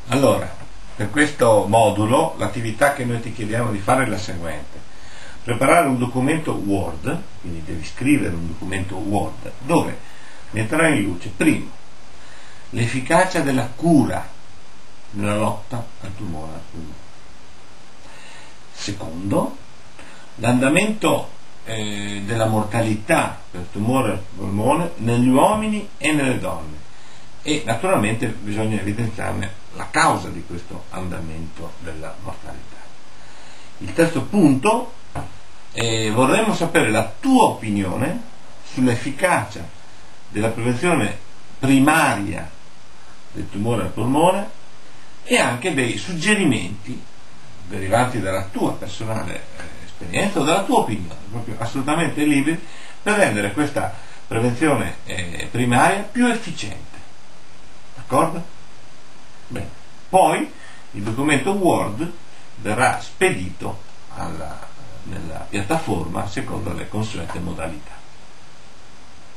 Allora, per questo modulo l'attività che noi ti chiediamo di fare è la seguente: preparare un documento Word, quindi devi scrivere un documento Word dove metterai in luce, primo, l'efficacia della cura nella lotta al tumore al polmone; secondo, l'andamento della mortalità per tumore al polmone negli uomini e nelle donne, e naturalmente bisogna evidenziarne la causa di questo andamento della mortalità. Il terzo punto, vorremmo sapere la tua opinione sull'efficacia della prevenzione primaria del tumore al polmone e anche dei suggerimenti derivanti dalla tua personale esperienza o dalla tua opinione, proprio assolutamente liberi, per rendere questa prevenzione primaria più efficiente. D'accordo? Bene. Poi il documento Word verrà spedito nella piattaforma secondo le consuete modalità.